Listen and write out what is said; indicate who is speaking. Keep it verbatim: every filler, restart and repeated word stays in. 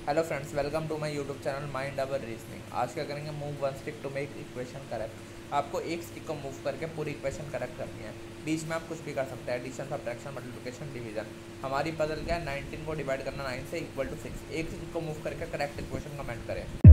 Speaker 1: Hello friends, welcome to my YouTube channel mind our reasoning. आज क्या करेंगे, move one stick to make equation correct. आपको एक stick को मूव करके पूरी इक्वेशन करेक्ट करनी है। बीच में आप कुछ भी कर सकते हैं, एडिशन, सब्ट्रैक्शन, मल्टीप्लिकेशन, डिवीजन। हमारी पजल क्या है, नाइनटीन को डिवाइड करना नाइन से इक्वल टू सिक्स। एक स्टिक को मूव करके करेक्ट इक्वेशन कमेंट करें।